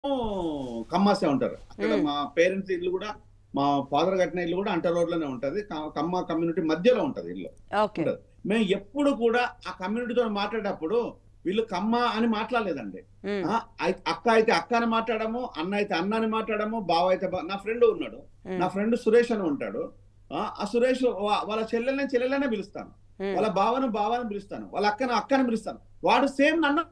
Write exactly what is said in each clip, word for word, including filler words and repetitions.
కమ్మాసే ఉంటారు. అక్కడ మా పేరెంట్స్ ఇల్లు కూడా మా ఫాదర్ కట్టిన ఇల్లు కూడా అంట రోడ్లోనే ఉంటది. కమ్మ కమ్యూనిటీ మధ్యలో ఉంటది ఇల్లు. ఓకే. మేము ఎప్పుడు కూడా ఆ కమ్యూనిటీతో మాట్లాడేటప్పుడు వీళ్ళు కమ్మ అని మాట్లాడలేదండి. అక్క అయితే అక్క అని మాట్లాడము, అన్న అయితే అన్న అని మాట్లాడము, బావ అయితే నా ఫ్రెండ్ ఉన్నాడు, నా ఫ్రెండ్ సురేష్ అని ఉంటాడు. ఆ సురేష్ వాళ్ళ చెల్లెల్ని చెల్లెలనే పిలుస్తాను, వాళ్ళ బావను బావని పిలుస్తాను, వాళ్ళ అక్కను అక్కని పిలుస్తాను. వాడు సేమ్ నన్ను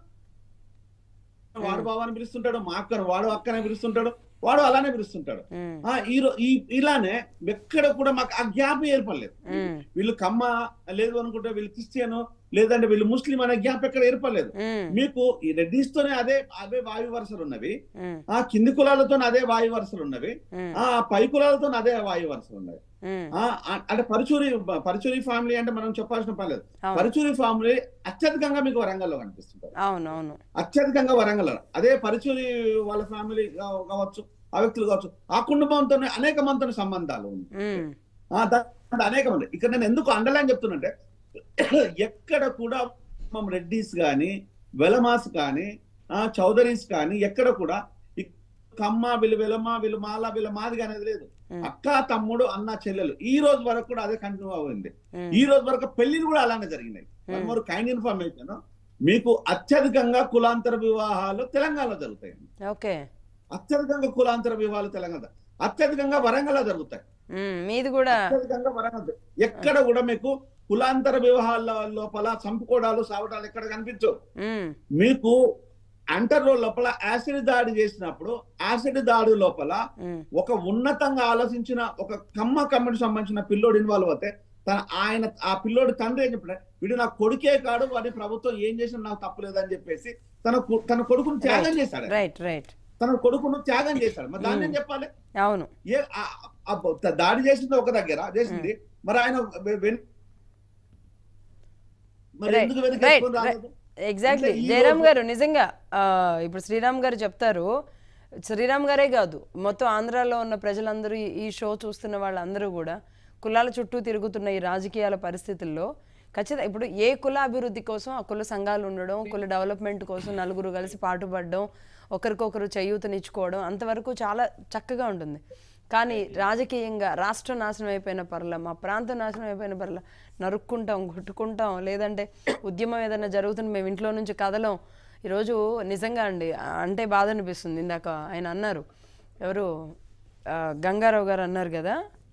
వాడు బావాని పిలుస్తుంటాడు, మా అక్కను వాడు అక్కనే పిలుస్తుంటాడు, వాడు అలానే పిలుస్తుంటాడు. ఈ ఇలానే ఎక్కడ కూడా మాకు ఆ గ్యాప్ ఏర్పడలేదు. వీళ్ళు కమ్మ లేదు అనుకుంటే వీళ్ళు క్రిస్టియన్ లేదంటే వీళ్ళు ముస్లిం అనే గ్యాప్ ఎక్కడ ఏర్పడలేదు. మీకు ఈ రెడ్డిస్ తోనే అదే అదే వాయు వరుసలు ఉన్నవి, ఆ కింది కులాలతో అదే వాయు వరుసలు ఉన్నవి, ఆ పై కులాలతో అదే వాయు వరుసలు ఉన్నవి. అంటే పరుచూరి పరుచూరి ఫ్యామిలీ అంటే మనం చెప్పాల్సిన పని లేదు. పరుచూరి ఫ్యామిలీ అత్యధికంగా మీకు వరంగల్లో కనిపిస్తుంటారు. అవునవును, అత్యధికంగా వరంగల్. అదే పరుచూరి వాళ్ళ ఫ్యామిలీ కావచ్చు, ఆ వ్యక్తులు కావచ్చు, ఆ కుటుంబంతో అనేక మందితో సంబంధాలు అనేక మంది. ఇక్కడ నేను ఎందుకు అండర్లైన్ చెప్తున్నంటే, ఎక్కడ కూడా రెడ్డిస్ కానీ వెలమాస్ కానీ చౌదరీస్ కానీ ఎక్కడ కూడా కమ్మ వీళ్ళు వెలమ వీళ్ళు మాల వీళ్ళ మాదిగా అనేది లేదు. అక్క తమ్ముడు అన్న చెల్లెలు ఈ రోజు వరకు కూడా అదే కంటిన్యూ అయింది. ఈ రోజు వరకు పెళ్లిలు కూడా అలానే జరిగినాయి. వన్ మోర్ కైండ్ ఇన్ఫర్మేషన్, మీకు అత్యధికంగా కులాంతర వివాహాలు తెలంగాణలో జరుగుతాయి. ఓకే. అత్యధికంగా కులాంతర వివాహాలు తెలంగాణ, అత్యధికంగా వరంగల్లో జరుగుతాయి. మీది కూడా అత్యధికంగా వరంగల్. ఎక్కడ కూడా మీకు కులాంతర వివాహాల లోపల చంపుకోవడాలు సావటాలు ఎక్కడ కనిపించవు. మీకు అంటర్ లోపల యాసిడ్ దాడి చేసినప్పుడు యాసిడ్ దాడి లోపల ఒక ఉన్నతంగా ఆలోచించిన ఒక కమ్మ కమ్యూనిటీ సంబంధించిన పిల్లోడు ఇన్వాల్వ్ అవుతే తన ఆయన ఆ పిల్లోడు తండ్రి ఏం చెప్పాడు, వీడు నా కొడుకే కాడు, వాడి ప్రభుత్వం ఏం చేసినా నాకు తప్పులేదని చెప్పేసి తన తన కొడుకును త్యాగం చేశాడు. రైట్ రైట్ తన కొడుకును త్యాగం చేశాడు. మరి దాన్ని ఏం చెప్పాలి? అవును, ఏ దాడి చేసింది ఒక దగ్గర చేసింది, మరి ఆయన ఎగ్జాక్ట్లీ. జయరామ్ గారు నిజంగా ఇప్పుడు శ్రీరామ్ గారు చెప్తారు, శ్రీరామ్ గారే కాదు మొత్తం ఆంధ్రాలో ఉన్న ప్రజలందరూ ఈ షో చూస్తున్న వాళ్ళందరూ కూడా కులాల చుట్టూ తిరుగుతున్న ఈ రాజకీయాల పరిస్థితుల్లో ఖచ్చితంగా ఇప్పుడు ఏ కుల అభివృద్ధి కోసం ఆ కుల సంఘాలు ఉండడం, కుల డెవలప్మెంట్ కోసం నలుగురు కలిసి పాటుపడడం, ఒకరికొకరు చేయూతనిచ్చుకోవడం అంతవరకు చాలా చక్కగా ఉంటుంది. కానీ రాజకీయంగా రాష్ట్రం నాశనం అయిపోయిన పర్ల, మా ప్రాంతం నాశనం అయిపోయిన పర్ల నరుక్కుంటాం, కొట్టుకుంటాం, లేదంటే ఉద్యమం ఏదైనా జరుగుతుంది మేము ఇంట్లో నుంచి కదలం. ఈరోజు నిజంగా అండి అంటే బాధ అనిపిస్తుంది. ఇందాక ఆయన అన్నారు, ఎవరు గంగారావు గారు అన్నారు కదా,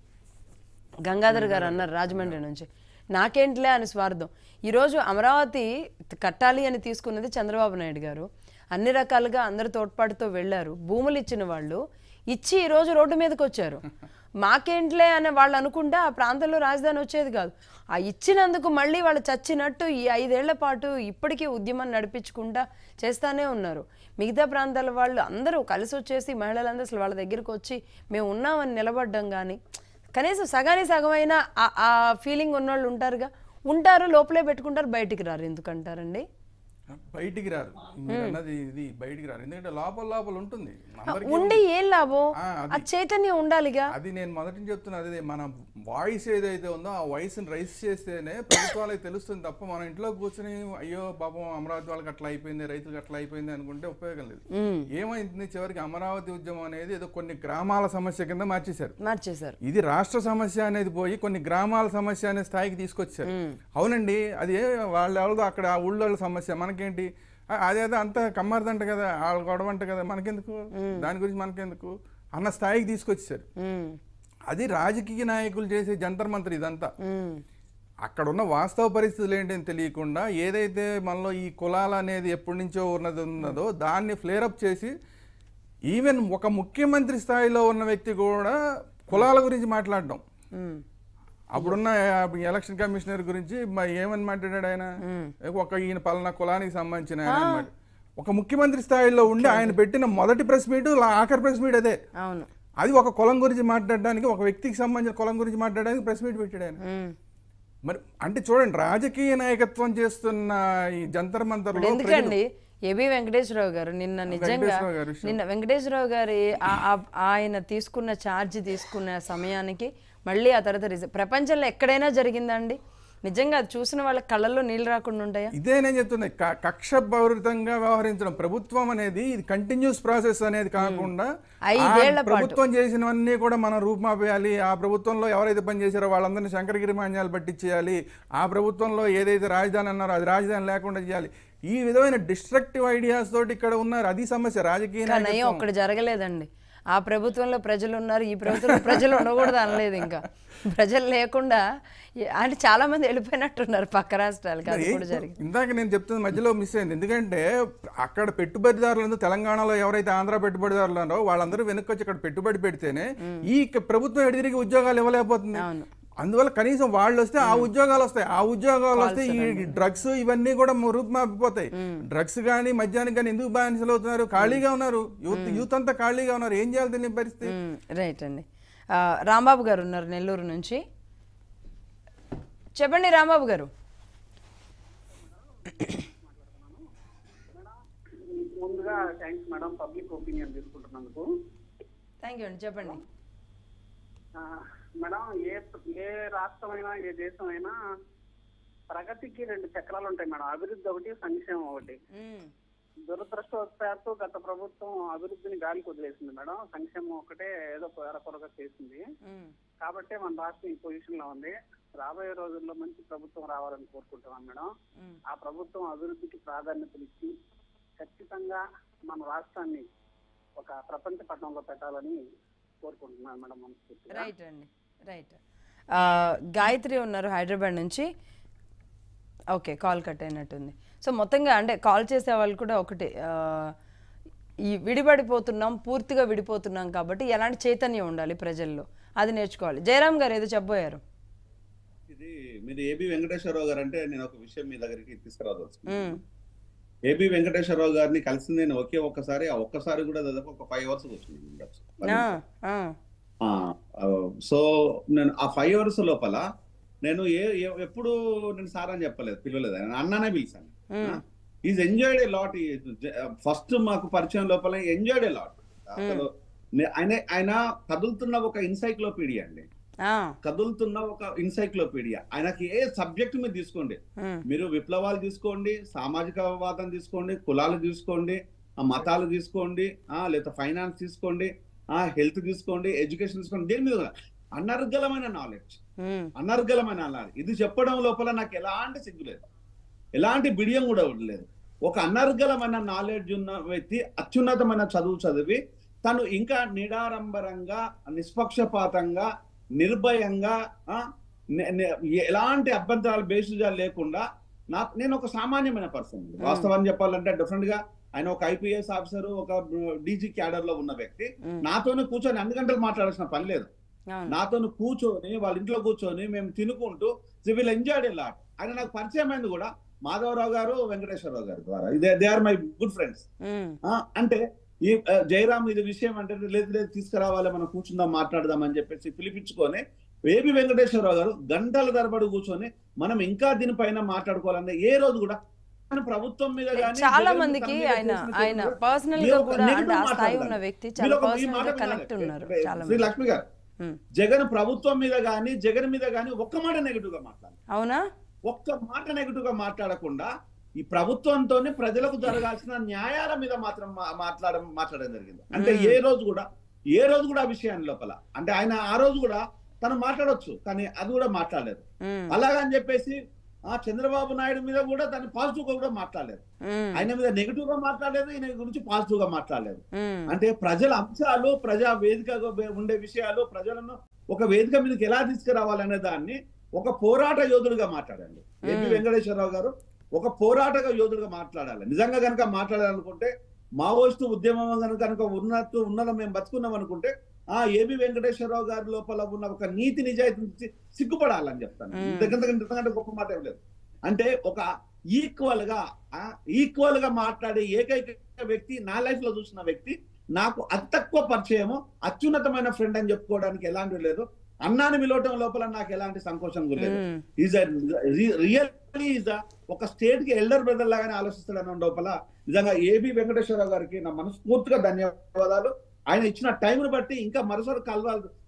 గంగాధర్ గారు అన్నారు రాజమండ్రి నుంచి, నాకేంట్లే అని స్వార్థం. ఈరోజు అమరావతి కట్టాలి అని తీసుకున్నది చంద్రబాబు నాయుడు గారు, అన్ని రకాలుగా అందరి తోడ్పాటుతో వెళ్ళారు, భూములు ఇచ్చిన వాళ్ళు ఇచ్చి ఈరోజు రోడ్డు మీదకి వచ్చారు. మాకేంట్లే అని వాళ్ళు అనుకుంటే ఆ ప్రాంతంలో రాజధాని వచ్చేది కాదు. ఆ ఇచ్చినందుకు మళ్ళీ వాళ్ళు చచ్చినట్టు ఈ ఐదేళ్ల పాటు ఇప్పటికీ ఉద్యమాన్ని నడిపించుకుంటా చేస్తానే ఉన్నారు. మిగతా ప్రాంతాల వాళ్ళు అందరూ కలిసి వచ్చేసి మహిళలందరూ అసలు వాళ్ళ దగ్గరికి వచ్చి మేము ఉన్నామని నిలబడ్డం కానీ కనీసం సగానికి సగమైన ఆ ఫీలింగ్ ఉన్నవాళ్ళు ఉంటారుగా, ఉంటారు, లోపలే పెట్టుకుంటారు, బయటికి రారు. ఎందుకంటారండి? బయటికి రారు అన్నది, ఇది బయటికి రారు. ఎందుకంటే లోపల లోపల ఉంటుంది, ఉండి ఏం లాభం, ఆ చైతన్యం ఉండాలిగా. అది నేను మొదటి నుంచి చెప్తున్నా, అదే మన వాయిస్ ఏదైతే ఉందో ఆ వాయిస్ ని రైస్ చేస్తేనే ప్రభుత్వాలకు తెలుస్తుంది తప్ప మన ఇంట్లో కూర్చొని అయ్యో పాపం అమరావతి వాళ్ళకి అట్లా అయిపోయింది, రైతులకు అట్లా అయిపోయింది అనుకుంటే ఉపయోగం లేదు. ఏమైంది చివరికి అమరావతి ఉద్యమం అనేది ఏదో కొన్ని గ్రామాల సమస్య కింద మార్చేశారు మార్చేశారు ఇది రాష్ట్ర సమస్య అనేది పోయి కొన్ని గ్రామాల సమస్య అనే స్థాయికి తీసుకొచ్చారు. అవునండి, అది వాళ్ళ ఎవరిదో అక్కడ ఆ ఊళ్ళో సమస్య, మనకేంటి అదేదో అంత కమ్మారదంట కదా, వాళ్ళ గొడవ అంట కదా, మనకెందుకు, దాని గురించి మనకెందుకు అన్న స్థాయికి తీసుకొచ్చారు. అది రాజకీయ నాయకులు చేసే జంతర్ మంత్రి ఇదంతా. అక్కడ ఉన్న వాస్తవ పరిస్థితులు ఏంటని తెలియకుండా ఏదైతే మనలో ఈ కులాలు అనేది ఎప్పటి నుంచో ఉన్నది ఉన్నదో దాన్ని ఫ్లేరప్ చేసి ఈవెన్ ఒక ముఖ్యమంత్రి స్థాయిలో ఉన్న వ్యక్తి కూడా కులాల గురించి మాట్లాడడం. అప్పుడున్న ఎలక్షన్ కమిషనర్ గురించి ఏమని మాట్లాడాడు ఆయన, ఒక ఈయన పలానా కులానికి సంబంధించిన ఆయన అన్నమాట. ఒక ముఖ్యమంత్రి స్థాయిలో ఉండి ఆయన పెట్టిన మొదటి ప్రెస్ మీట్ ఆఖరి ప్రెస్ మీట్ అదే. అది ఒక కులం గురించి మాట్లాడడానికి, ఒక వ్యక్తికి సంబంధించిన కులం గురించి మాట్లాడడానికి ప్రెస్ మీట్ పెట్టాడు ఆయన. మరి అంటే చూడండి, రాజకీయ నాయకత్వం చేస్తున్న ఈ జంతర్ మంతర్లో ఎందుకండి ఏబీ వెంకటేశ్వరరావు గారు నిన్న నిజంగా నిన్న వెంకటేశ్వరరావు గారి ఆయన తీసుకున్న ఛార్జ్ తీసుకున్న సమయానికి మళ్ళీ ఆ తర్వాత ప్రపంచంలో ఎక్కడైనా జరిగిందండి నిజంగా అది చూసిన వాళ్ళ కళ్ళల్లో నీళ్ళు రాకుండా ఉంటాయా? ఇదే నేను చెప్తున్నా, కక్షపూరితంగా వ్యవహరించడం ప్రభుత్వం అనేది ఇది కంటిన్యూస్ ప్రాసెస్ అనేది కాకుండా ప్రభుత్వం చేసినవన్నీ కూడా మనం రూపుమాపేయాలి. ఆ ప్రభుత్వంలో ఎవరైతే పని చేశారో వాళ్ళందరినీ శంకరగిరి మాన్యాలు పట్టించేయాలి. ఆ ప్రభుత్వంలో ఏదైతే రాజధాని అన్నారో అది రాజధాని లేకుండా చేయాలి. ఈ విధమైన డిస్ట్రక్టివ్ ఐడియాస్ తోటి ఇక్కడ ఉన్నారు. అది సమస్య. రాజకీయ ఒక్కడ జరగలేదండి. ఆ ప్రభుత్వంలో ప్రజలు ఉన్నారు, ఈ ప్రభుత్వంలో ప్రజలు ఉండకూడదు అనలేదు. ఇంకా ప్రజలు లేకుండా అంటే చాలా మంది వెళ్ళిపోయినట్టున్నారు పక్క రాష్ట్రాలకి. అది కూడా జరిగింది. ఇందాక నేను చెప్తున్న మధ్యలో మిస్ అయింది. ఎందుకంటే అక్కడ పెట్టుబడిదారులు తెలంగాణలో ఎవరైతే ఆంధ్ర పెట్టుబడిదారులు ఉన్నారో వాళ్ళందరూ వెనక్కి వచ్చి ఇక్కడ పెట్టుబడి పెడితేనే ఈ ప్రభుత్వం ఎడిదిరిగి ఉద్యోగాలు ఇవ్వలేకపోతుంది. అందువల్ల కనీసం వాళ్ళు వస్తే ఆ ఉద్యోగాలు వస్తాయి. ఆ ఉద్యోగాలు వస్తే ఈ డ్రగ్స్ ఇవన్నీ కూడా రూపుమాపిపోతాయి. డ్రగ్స్ కానీ మద్యానికి కానీ ఎందుకు బానిసలు అవుతున్నారు? ఖాళీగా ఉన్నారు, యూత్ యూత్ అంతా ఖాళీగా ఉన్నారు. ఏం చేయాలి తెలియని పరిస్థితి. రైట్ అండి. రాంబాబు గారు ఉన్నారు నెల్లూరు నుంచి. చెప్పండి రాంబాబు గారు. ముందుగా థ్యాంక్స్ మేడం పబ్లిక్ ఒపీనియన్ తీసుకుంటున్నందుకు. థ్యాంక్ యూ అండి. చెప్పండి మేడం. ఏ ఏ రాష్ట్రమైనా ఏ దేశం అయినా ప్రగతికి రెండు చక్రాలు ఉంటాయి మేడం. అభివృద్ధి ఒకటి, సంక్షేమం ఒకటి. దురదృష్టవశాత్తు గత ప్రభుత్వం అభివృద్ధిని గాలికి వదిలేసింది మేడం. సంక్షేమం ఒకటే ఏదో కొరకొరగా చేసింది. కాబట్టి మన రాష్ట్రం ఈ పొజిషన్ లో ఉంది. రాబోయే రోజుల్లో మంచి ప్రభుత్వం రావాలని కోరుకుంటున్నాం మేడం. ఆ ప్రభుత్వం అభివృద్ధికి ప్రాధాన్యతనిచ్చి ఖచ్చితంగా మన రాష్ట్రాన్ని ఒక ప్రపంచ పట్టణంలో పెట్టాలని కోరుకుంటున్నాను మేడం మనస్ఫూర్తిగా. రైట్ అండి. రైట్. గాయత్రి ఉన్నారు హైదరాబాద్ నుంచి. ఓకే, కాల్ కట్ అయినట్టుంది. సో మొత్తంగా అంటే కాల్ చేసే వాళ్ళు కూడా ఒకటి, ఈ విడిపడిపోతున్నాం, పూర్తిగా విడిపోతున్నాం కాబట్టి ఎలాంటి చైతన్యం ఉండాలి ప్రజల్లో, అది నేర్చుకోవాలి. జయరామ్ గారు ఏదో చెప్పబోయారు. ఇది మీరు ఏబి వెంకటేశ్వరరావు గారు అంటే నేను ఒక విషయం మీ దగ్గరికి తీసుకురాదలుచుకున్నాను. ఏబి వెంకటేశ్వరరావు గారిని కలిసింది నేను ఒకే ఒక్కసారి. ఆ ఒక్కసారి కూడా దాదాపు ఒక ఫైవ్ అవర్స్ కూర్చున్నాను. సో నేను ఆ ఫైవ్ అవర్స్ లోపల నేను ఏ ఎప్పుడు నేను సార్ అని చెప్పలేదు, పిలవలేదు, అన్నానే పిలిచాను. Is enjoyed a lot. First మాకు పరిచయం లోపల ఎంజాయ్డ్ ఏ లాట్. అసలు ఆయన ఆయన కదులుతున్న ఒక ఎన్సైక్లోపీడియా అండి. కదులుతున్న ఒక ఎన్సైక్లోపీడియా. ఆయనకి ఏ సబ్జెక్ట్ మీద తీసుకోండి, మీరు విప్లవాలు తీసుకోండి, సామాజికవాదం తీసుకోండి, కులాలు తీసుకోండి, మతాలు తీసుకోండి, లేదా ఫైనాన్స్ తీసుకోండి, హెల్త్ తీసుకోండి, ఎడ్యుకేషన్ తీసుకోండి, దేని మీద అనర్గళమైన నాలెడ్జ్, అనర్గళమైన నాలెడ్జ్. ఇది చెప్పడం లోపల నాకు ఎలాంటి సిగ్గు లేదు, ఎలాంటి బిడియం కూడా లేదు. ఒక అనర్గళమైన నాలెడ్జ్ ఉన్న వ్యక్తి అత్యున్నతమైన చదువు చదివి తను ఇంకా నిడారంబరంగా, నిష్పక్షపాతంగా, నిర్భయంగా, ఎలాంటి అభ్యంతరాలు బేసిజాలు లేకుండా నా నేను ఒక సామాన్యమైన పర్సన్. వాస్తవాన్ని చెప్పాలంటే డిఫరెంట్ గా ఆయన ఒక ఐపీఎస్ ఆఫీసర్, ఒక డీజీ క్యాడర్ లో ఉన్న వ్యక్తి. నాతోనే కూర్చొని అన్ని గంటలు మాట్లాడాల్సిన పని లేదు. నాతో కూర్చొని వాళ్ళ ఇంట్లో కూర్చొని మేము తినుకుంటూ విల్ ఎంజాయ్డ్ ఎ లాట్. ఆయన నాకు పరిచయం అయింది కూడా మాధవరావు గారు, వెంకటేశ్వరరావు గారి ద్వారా. They are my good friends. అంటే ఈ జయరామ్ ఇది విషయం అంటే లేదు లేదు తీసుకురావాలి, మనం కూర్చుందాం, మాట్లాడదాం అని చెప్పేసి పిలిపించుకొని ఏబి వెంకటేశ్వరరావు గారు గంటల తరబడి కూర్చొని మనం ఇంకా దీనిపైన మాట్లాడుకోవాలన్న ఏ రోజు కూడా ప్రభుత్వం మీద చాలా మందికి ఆయన ఆయన పర్సనల్ గా కూడా ఆ స్థాయి ఉన్న వ్యక్తి చాలా పర్సనల్ గా కనెక్ట్ ఉన్నారు. శ్రీ లక్ష్మి గారు జగన్ ప్రభుత్వం మీద గానీ జగన్ మీద గానీ ఒక్క మాట నెగిటివ్ గా మాట్లాడారు. అవునా? ఒక్క మాట నెగిటివ్ గా మాట్లాడకుండా ఈ ప్రభుత్వంతోనే ప్రజలకు జరగాల్సిన న్యాయాల మీద మాత్రం మాట్లాడ మాట్లాడడం జరిగింది. అంటే ఏ రోజు కూడా ఏ రోజు కూడా ఆ విషయాన్ని లోపల అంటే ఆయన ఆ రోజు కూడా తను మాట్లాడొచ్చు, కానీ అది కూడా మాట్లాడలేదు. అలాగని చెప్పేసి ఆ చంద్రబాబు నాయుడు మీద కూడా దాన్ని పాజిటివ్ గా కూడా మాట్లాడలేదు. ఆయన మీద నెగిటివ్ గా మాట్లాడలేదు, ఈయన గురించి పాజిటివ్ గా మాట్లాడలేదు. అంటే ప్రజల అంశాలు, ప్రజా వేదికగా ఉండే విషయాలు, ప్రజలను ఒక వేదిక మీదకి ఎలా తీసుకురావాలనే దాన్ని ఒక పోరాట యోధుడిగా మాట్లాడండి ఏపీ వెంకటేశ్వరరావు గారు. ఒక పోరాట యోధుడిగా మాట్లాడాలి. నిజంగా కనుక మాట్లాడాలనుకుంటే, మావోయిస్టు ఉద్యమం కనుక కనుక ఉన్నట్టు ఉన్నలో మేము బతుకున్నాం అనుకుంటే ఆ ఏబి వెంకటేశ్వరరావు గారి లోపల ఉన్న ఒక నీతి నిజాయితీ నుంచి సిగ్గుపడాలని చెప్తాను. ఇంతకంటే గొప్ప మాట ఏం లేదు. అంటే ఒక ఈక్వల్ గా ఈక్వల్ గా మాట్లాడే ఏకైక వ్యక్తి నా లైఫ్ లో చూసిన వ్యక్తి, నాకు అతి తక్కువ పరిచయము, అత్యున్నతమైన ఫ్రెండ్ అని చెప్పుకోవడానికి ఎలాంటి లేదు. అన్నాన్ని విలోటం లోపల నాకు ఎలాంటి సంకోచం లేదు. ఈజ్ రియల్లీ ఈజ్ ఒక స్టేట్ కి ఎల్డర్ బ్రదర్ లాగానే ఆలోచిస్తాడన్న లోపల నిజంగా ఏబి వెంకటేశ్వరరావు గారికి నా మనస్ఫూర్తిగా ధన్యవాదాలు. ఆయన ఇచ్చిన టైంను బట్టి ఇంకా మరోసారి కలవాలి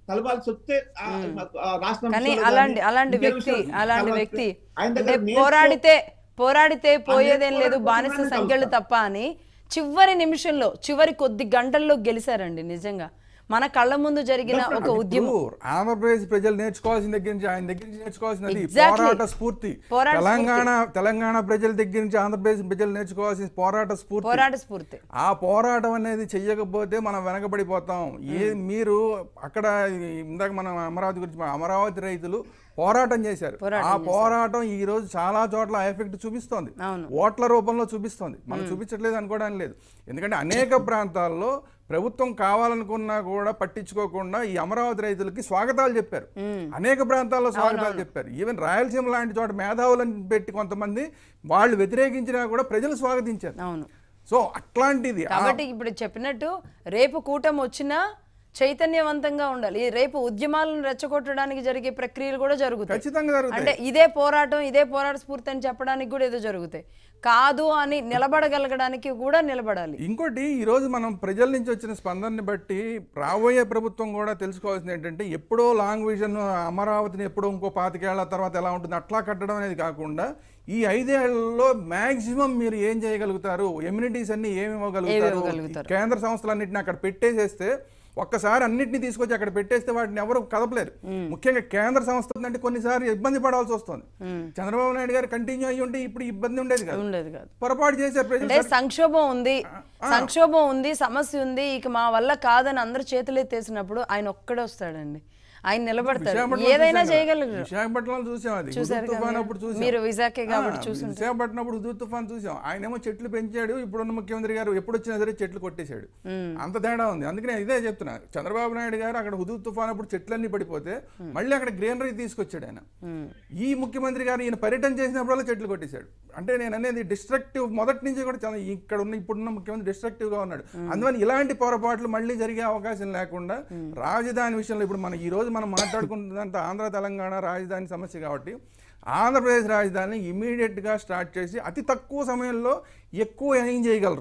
కలవాల్సి వస్తే రాష్ట్రం కానీ అలాంటి అలాంటి వ్యక్తి అలాంటి వ్యక్తి అంటే పోరాడితే పోరాడితే పోయేదేం లేదు బానిస సంఖ్యలు తప్ప అని చివరి నిమిషంలో చివరి కొద్ది గంటల్లో గెలిచారండి. నిజంగా మన కళ్ళ ముందు జరిగిన ఒక ఉద్యమం. ఆంధ్రప్రదేశ్ ప్రజలు నేర్చుకోవాల్సిన దగ్గర నుంచి ఆయన దగ్గర నుంచి నేర్చుకోవాల్సినది పోరాట స్ఫూర్తి. తెలంగాణ తెలంగాణ ప్రజల దగ్గర నుంచి ఆంధ్రప్రదేశ్ ప్రజలు నేర్చుకోవాల్సిన పోరాట స్ఫూర్తి పోరాట స్ఫూర్తి ఆ పోరాటం అనేది చెయ్యకపోతే మనం వెనకబడిపోతాం. ఏ మీరు అక్కడ ఇందాక మనం అమరావతి గురించి అమరావతి రైతులు పోరాటం చేశారు. ఆ పోరాటం ఈ రోజు చాలా చోట్ల ఎఫెక్ట్ చూపిస్తోంది, ఓట్ల రూపంలో చూపిస్తోంది. మనం చూపించట్లేదు అనుకోవడానికి లేదు. ఎందుకంటే అనేక ప్రాంతాల్లో ప్రభుత్వం కావాలనుకున్నా కూడా పట్టించుకోకుండా ఈ అమరావతి రైతులకి స్వాగతాలు చెప్పారు. అనేక ప్రాంతాల్లో స్వాగతాలు చెప్పారు. ఈవెన్ రాయలసీమ లాంటి చోట మేధావులను పెట్టి కొంతమంది వాళ్ళు వ్యతిరేకించినా కూడా ప్రజలు స్వాగతించారు. సో అట్లాంటిది కాబట్టి ఇప్పుడు చెప్పినట్టు రేపు కూటమి వచ్చినా చైతన్యవంతంగా ఉండాలి. రేపు ఉద్యమాలను రెచ్చగొట్టడానికి జరిగే ప్రక్రియలు కూడా జరుగుతాయి. అంటే ఇదే పోరాటం ఇదే పోరాట స్ఫూర్తి అని చెప్పడానికి కూడా ఏదో జరుగుతాయి. కాదు అని నిలబడగలగడానికి కూడా నిలబడాలి. ఇంకోటి ఈ రోజు మనం ప్రజల నుంచి వచ్చిన స్పందనని బట్టి రాబోయే ప్రభుత్వం కూడా తెలుసుకోవాల్సింది ఏంటంటే ఎప్పుడో లాంగ్ విజన్ అమరావతిని ఎప్పుడో ఇంకో పాతికేళ్ల తర్వాత ఎలా ఉంటుంది అట్లా కట్టడం అనేది కాకుండా ఈ ఐదేళ్లలో మాక్సిమం మీరు ఏం చేయగలుగుతారు, ఎమ్యూనిటీస్ అన్ని ఏమి ఇవ్వగలుగుతారు, కేంద్ర సంస్థలన్నింటినీ అక్కడ పెట్టేసేస్తే ఒక్కసారి అన్నింటినీ తీసుకొచ్చి అక్కడ పెట్టేస్తే వాటిని ఎవరు కదపలేరు. ముఖ్యంగా కేంద్ర సంస్థ అంటే కొన్నిసార్లు ఇబ్బంది పడాల్సి వస్తుంది. చంద్రబాబు నాయుడు గారు కంటిన్యూ అయ్యి ఉంటే ఇప్పుడు ఇబ్బంది ఉండేది కాదు. పొరపాటు చేశారు ప్రజలు. సంక్షోభం ఉంది సంక్షోభం ఉంది సమస్య ఉంది ఇక మా వల్ల కాదని అందరు చేతులు ఎత్తేసినప్పుడు ఆయన ఒక్కడే వస్తాడండి. ఆయన నిలబడతారు, ఏదైనా చేయగలరు. విశాఖపట్నంలో చూసాం, అది తుఫాన్ అప్పుడు చూసాం. మీరు విశాఖే కాబట్టి చూసాం. విశాఖపట్నం అప్పుడు హుదూద్ తుఫాన్ చూసాం. ఆయన ఏమో చెట్లు పెంచాడు, ఇప్పుడున్న ముఖ్యమంత్రి గారు ఎప్పుడు వచ్చినా సరే చెట్లు కొట్టేశాడు. అంత తేడా ఉంది. అందుకనే ఇదే చెప్తున్నా, చంద్రబాబు నాయుడు గారు అక్కడ హుదూద్ తుఫాన్ అప్పుడు చెట్లన్నీ పడిపోతే మళ్ళీ అక్కడ గ్రీనరీ తీసుకొచ్చాడు ఆయన. ఈ ముఖ్యమంత్రి గారు ఈయన పర్యటన చేసినప్పుడల్లా చెట్లు కొట్టేశాడు. అంటే నేను అనేది డిస్ట్రక్టివ్ మొదటి నుంచి కూడా ఇక్కడ ఉన్న ఇప్పుడున్న ముఖ్యమంత్రి డిస్ట్రక్టివ్ గా ఉన్నాడు. అందువల్ల ఇలాంటి పొరపాట్లు మళ్ళీ జరిగే అవకాశం లేకుండా రాజధాని విషయంలో ఇప్పుడు మనం ఈ రోజు మనం మాట్లాడుకుంటున్నంత ఆంధ్ర తెలంగాణ రాజధాని సమస్య కాబట్టి ఆంధ్రప్రదేశ్ రాజధాని ఇమీడియట్ గా స్టార్ట్ చేసి అతి తక్కువ సమయంలో ఎక్కువ ఏం చేయగలరు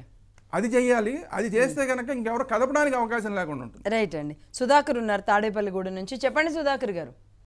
అది చేయాలి. అది చేస్తే కనుక ఇంకెవరు కదపడానికి అవకాశం లేకుండా ఉంటుంది. రైట్ అండి. సుధాకర్ ఉన్నారు తాడేపల్లిగూడ నుంచి. చెప్పండి సుధాకర్ గారు.